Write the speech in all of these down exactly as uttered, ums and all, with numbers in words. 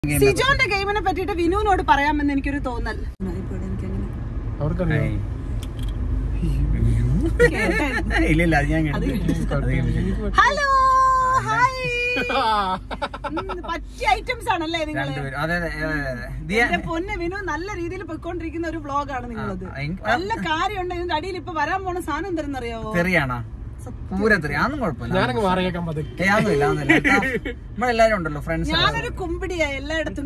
സിജോന്റെ ഗെയിമിനെ പറ്റിട്ട് വിനുവിനോട് പറയാമെന്ന് എനിക്കൊരു തോന്നൽ. ഹലോ ഹായ്, പറ്റിയ ഐറ്റംസ് ആണല്ലേ നിങ്ങള്? എന്റെ പൊന്നെ വിനു, നല്ല രീതിയിൽ പൊയ്ക്കൊണ്ടിരിക്കുന്ന ഒരു വ്ളോഗാണ് നിങ്ങളത്. നല്ല കാര്യമുണ്ട്. ഇതിന്റെ അടിയിൽ ഇപ്പൊ വരാൻ പോണ സാധനം എന്തെന്നറിയാവോ? ഞാനൊരു കുമ്പിടിയാ എല്ലായിടത്തും.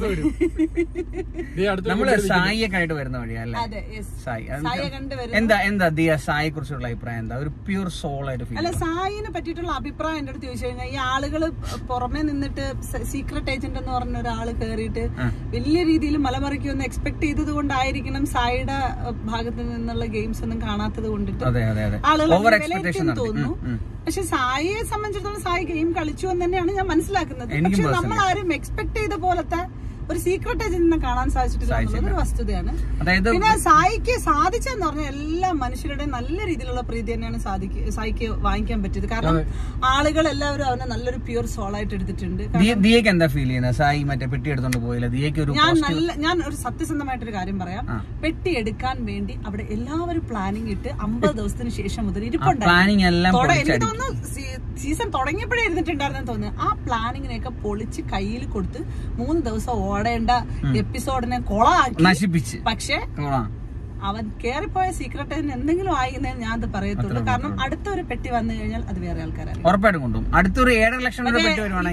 നമ്മള് സായിയൊക്കെ ആയിട്ട് വരുന്ന വഴിയല്ലേ? എന്താ എന്താ ദിയ സായിയെ കുറിച്ചുള്ള അഭിപ്രായം എന്താ? ഒരു പ്യൂർ സോൾ ആയിട്ട് ഫീൽ. അല്ല, സായിനെ പറ്റിയിട്ടുള്ള അഭിപ്രായം എന്റെ അടുത്ത് ചോദിച്ചു കഴിഞ്ഞാൽ, ഈ ആളുകള് പുറമെ നിന്നിട്ട് സീക്രട്ട് ഏജന്റ് എന്ന് പറഞ്ഞ ഒരാള് കേറിയിട്ട് വലിയ രീതിയിൽ മലമറിക്കുമെന്ന് എക്സ്പെക്ട് ചെയ്തത് കൊണ്ടായിരിക്കണം സായിയുടെ ഭാഗത്ത് നിന്നുള്ള ഗെയിംസ് ഒന്നും കാണാത്തത് കൊണ്ടിട്ട് ആളുകൾ തോന്നുന്നു. പക്ഷെ സായിയെ സംബന്ധിച്ചിടത്തോളം സായി ഗെയിം കളിച്ചു എന്ന് തന്നെയാണ് ഞാൻ മനസ്സിലാക്കുന്നത്. പക്ഷെ നമ്മൾ ആരും എക്സ്പെക്ട് ചെയ്ത പോലത്തെ ഒരു സീക്രട്ട് ഏജന്റിനെ കാണാൻ സാധിച്ചിട്ടില്ല എന്നുള്ളത് ഒരു വസ്തുതയാണ്. പിന്നെ സായിക്ക് സാധിച്ചെന്ന് പറഞ്ഞാൽ എല്ലാ മനുഷ്യരുടെയും നല്ല രീതിയിലുള്ള പ്രീതി തന്നെയാണ് സായിക്ക് വാങ്ങിക്കാൻ പറ്റിയത്. കാരണം ആളുകൾ എല്ലാവരും അവനെ നല്ലൊരു പ്യൂർ സോൾ ആയിട്ട് എടുത്തിട്ടുണ്ട്. എന്താ ഫീൽ ചെയ്യുന്നത്? സായി മറ്റേ പെട്ടി എടുത്തോണ്ട് പോയില്ല. ഞാൻ നല്ല ഞാൻ ഒരു സത്യസന്ധമായിട്ടൊരു കാര്യം പറയാം. പെട്ടി എടുക്കാൻ വേണ്ടി അവിടെ എല്ലാവരും പ്ലാനിങ് ഇട്ട് അമ്പത് ദിവസത്തിന് ശേഷം മുതൽ ഇരിപ്പുണ്ടായിരുന്നു. സീസൺ തുടങ്ങിയപ്പോഴേ ഇരുന്നിട്ടുണ്ടായിരുന്നെന്ന് തോന്നുന്നു. ആ പ്ലാനിങ്ങിനെയൊക്കെ പൊളിച്ച് കയ്യിൽ കൊടുത്ത് മൂന്ന് ദിവസം ഓടേണ്ട എപ്പിസോഡിനെ കൊളാക്കി നശിപ്പിച്ച്. പക്ഷെ അവൻ കേറിപ്പോയ സീക്രട്ട് എന്തെങ്കിലും ആയിരുന്നേ ഞാൻ അത് പറയത്തുള്ളൂ. കാരണം അടുത്ത ഒരു പെട്ടി വന്നു കഴിഞ്ഞാൽ അത് വേറെ ആൾക്കാരാണ്. ഉറപ്പായിട്ടും കൊണ്ടും അടുത്തൊരു ഏഴര ലക്ഷം മറ്റേ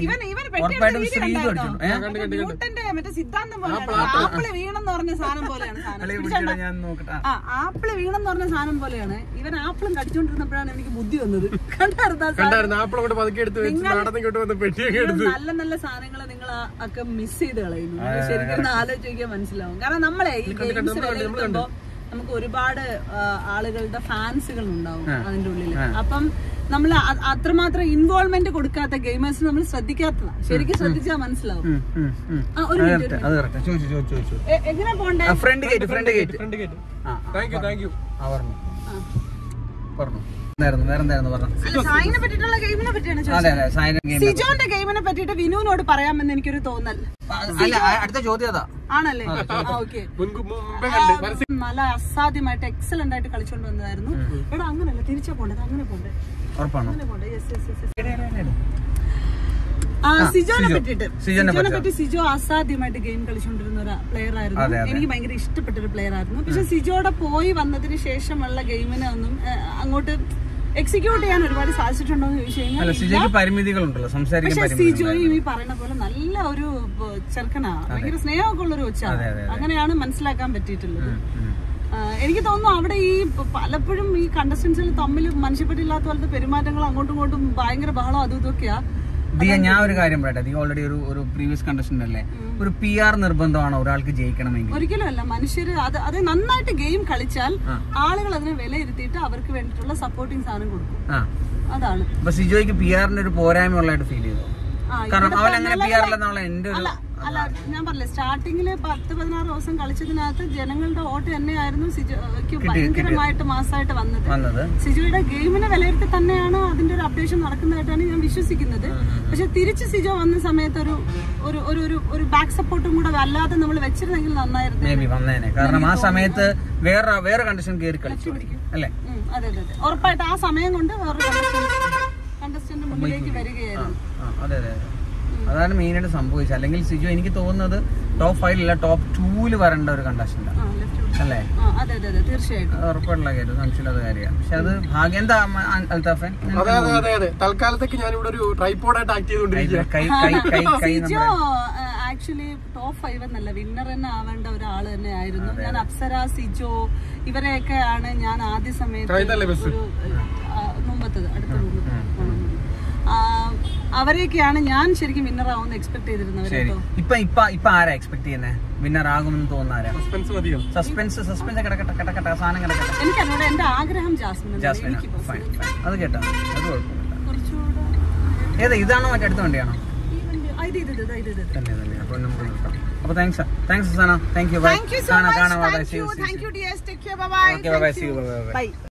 സിദ്ധാന്തം പോലെയാണ്. ആപ്പിള് വീണെന്ന് പറഞ്ഞ സാധനം പോലെയാണ് സാധനം. ആ ആപ്പിള് വീണെന്ന് പറഞ്ഞ സാധനം പോലെയാണ്. ഇവൻ ആപ്പിളും കടിച്ചോണ്ടിരുന്നപ്പോഴാണ് എനിക്ക് ബുദ്ധി വന്നത്. നല്ല നല്ല സാധനങ്ങൾ നിങ്ങൾ ഒക്കെ മിസ് ചെയ്ത് കളയുന്നു. ശരിക്കും ആലോചിക്കാൻ മനസ്സിലാവും. കാരണം നമ്മളെ ഈ ഗെയിംസ് വിലയിരുത്തുമ്പോ നമുക്ക് ഒരുപാട് ആളുകളുടെ ഫാൻസുകൾ ഉണ്ടാവും അതിന്റെ ഉള്ളിൽ. അപ്പം നമ്മൾ അത്രമാത്രം ഇൻവോൾവ്മെന്റ് കൊടുക്കാത്ത ഗെയിമേഴ്സ് നമ്മൾ ശ്രദ്ധിക്കാത്തതാണ്. ശരിക്കും ശ്രദ്ധിച്ചാൽ മനസ്സിലാവും. എങ്ങനെ പോണ്ടേ? സായിനെ പറ്റിയിട്ടുള്ള ഗെയിമിനെ പറ്റിയാണ് ചോദിച്ചത്. സിജോന്റെ ഗെയിമിനെ പറ്റിട്ട് വിനുവിനോട് പറയാമെന്ന് എനിക്കൊരു തോന്നൽ. അടുത്ത ചോദ്യം ആണല്ലേ? ഓക്കെ. നല്ല അസാധ്യമായിട്ട് എക്സലന്റ് ആയിട്ട് കളിച്ചോണ്ട് വന്നതായിരുന്നു. എടാ അങ്ങനല്ല, തിരിച്ചാ പോണ്ടത്. അങ്ങനെ പോണ്ടേ അങ്ങനെ പോണ്ടേ സിജോനെ പറ്റിട്ട് സിജോനെ പറ്റി സിജോ അസാധ്യമായിട്ട് ഗെയിം കളിച്ചുകൊണ്ടിരുന്ന ഒരു പ്ലെയർ ആയിരുന്നു. എനിക്ക് ഭയങ്കര ഇഷ്ടപ്പെട്ട ഒരു പ്ലെയർ ആയിരുന്നു. പക്ഷെ സിജോയുടെ പോയി വന്നതിന് ശേഷമുള്ള ഗെയിമിനെ ഒന്നും അങ്ങോട്ട് എക്സിക്യൂട്ട് ചെയ്യാൻ ഒരുപാട് സാധിച്ചിട്ടുണ്ടോ എന്ന് ചോദിച്ചു കഴിഞ്ഞാൽ, പക്ഷെ സിജോയും ഈ പറയുന്ന പോലെ നല്ല ഒരു ചെറുക്കനാ, ഭയങ്കര സ്നേഹമൊക്കെ ഉള്ളൊരു കൊച്ചാണ്. അങ്ങനെയാണ് മനസ്സിലാക്കാൻ പറ്റിയിട്ടുള്ളത്. എനിക്ക് തോന്നുന്നു അവിടെ ഈ പലപ്പോഴും ഈ കണ്ടസ്റ്റൻസിൽ തമ്മിൽ മനുഷ്യപ്പെട്ടില്ലാത്ത പോലത്തെ പെരുമാറ്റങ്ങൾ അങ്ങോട്ടും ഇങ്ങോട്ടും ഭയങ്കര ബഹളം അതും ഇതൊക്കെയാ. ദിയ, ഞാൻ ഒരു കാര്യം പറയട്ടെ. ദിയ ഓൾറെഡി ഒരു ഒരു പ്രീവിയസ് കണ്ടസ്റ്റന്റ് അല്ലേ? ഒരു പി ആർ നിർബന്ധമാണോ ഒരാൾക്ക് ജയിക്കണമെങ്കിൽ? ഒരിക്കലും അല്ല. മനുഷ്യര് അത് അത് നന്നായിട്ട് ഗെയിം കളിച്ചാൽ ആളുകൾ അതിനെ വിലയിരുത്തിയിട്ട് അവർക്ക് വേണ്ടിയിട്ടുള്ള സപ്പോർട്ടിങ് സാധനം കൊടുക്കും. അതാണ്. അപ്പൊ സിജോയ്ക്ക് പി ആറിന്റെ ഒരു പോരായ്മ ഉള്ളതായിട്ട് ഫീൽ ചെയ്തു? കാരണം അവൻ അങ്ങനെ പി ആർ അല്ലെന്നുള്ള എന്റെ ഒരു അല്ല, ഞാൻ പറഞ്ഞില്ലേ, സ്റ്റാർട്ടിങ്ങില് പത്ത് പതിനാറ് ദിവസം കളിച്ചതിനകത്ത് ജനങ്ങളുടെ വോട്ട് തന്നെയായിരുന്നു സിജോയ്ക്ക് ഭയങ്കരമായിട്ട് മാസമായിട്ട് വന്നത്. സിജോയുടെ ഗെയിമിനെ വിലയിരുത്തി തന്നെയാണ് അതിന്റെ ഒരു അപ്ഡേഷൻ നടക്കുന്നതായിട്ടാണ് ഞാൻ വിശ്വസിക്കുന്നത്. പക്ഷെ തിരിച്ച് സിജോ വന്ന സമയത്ത് ഒരു ഒരു ഒരു ബാക്ക് സപ്പോർട്ടും കൂടെ അല്ലാതെ നമ്മൾ വെച്ചിരുന്നെങ്കിൽ നന്നായിരുന്നു. കാരണം ആ സമയത്ത് വേറെ വേറെ കണ്ടീഷൻ കയറി കളിച്ചു അല്ലേ? അതെ അതെ അതെ, ഉറപ്പായിട്ട് ആ സമയം കൊണ്ട് വേറെ കണ്ടസ്റ്റന്റ് മുന്നിലേക്ക് വരികയായിരുന്നു. അതെ അതെ, അതാണ് മെയിനായിട്ട് സംഭവിച്ചത്. അല്ലെങ്കിൽ സിജോ എനിക്ക് തോന്നുന്നത് ടോപ്പ് ഫൈവിലല്ല ടോപ്പ് ടൂല് വരേണ്ട ഒരു കണ്ടസ്റ്റന്റ് അല്ലേ? ഉറപ്പായിട്ടുള്ള കാര്യം, സംശയമില്ലാത്ത കാര്യമാണ്. പക്ഷെ അത് ഭാഗ്യം. എന്താ അൽത്താഫൻ? തൽക്കാലത്തേക്ക് ഞാനിവിടെ ഒരു ട്രൈപോഡായിട്ട് act Sijo actually top five എന്നല്ല, വിന്നർ തന്നെ ആവേണ്ട ഒരാള് തന്നെ ആയിരുന്നു. ഞാൻ അപ്സര, സിജോ ഇവരെയൊക്കെ ആണ് ഞാൻ ആദ്യ സമയത്ത് മുമ്പത്തത് അടുത്ത അവരെയൊക്കെയാണ് ഞാൻ ശരിക്കും വിന്നർ ആവുമെന്ന് എക്സ്പെക്ട് ചെയ്തിരുന്നത്. ഇപ്പൊ ഇപ്പൊ ഇപ്പൊ ആരാ എക്സ്പെക്ട് ചെയ്യുന്നത് വിന്നർ ആകുമെന്ന് തോന്നുന്ന? സസ്പെൻസ് സസ്പെൻസ് കിടക്കട്ടെ കിടക്കട്ടെ സാധനം കിടക്കട്ടെ. എനിക്കറിയാം, എന്റെ ആഗ്രഹം ജാസ്മിൻ. അത് കേട്ടോ, അത് കുഴപ്പമില്ല. ഏതാ, ഇതാണോ മറ്റേ അടുത്ത വണ്ടിയാണോ? അപ്പൊ നമുക്ക് നോക്കാം. അപ്പൊ thanks thanks Sana, thank you. Thank you so much. Thank you. Thank you dears. Take care. Bye bye. Okay, bye bye. See you. Bye bye.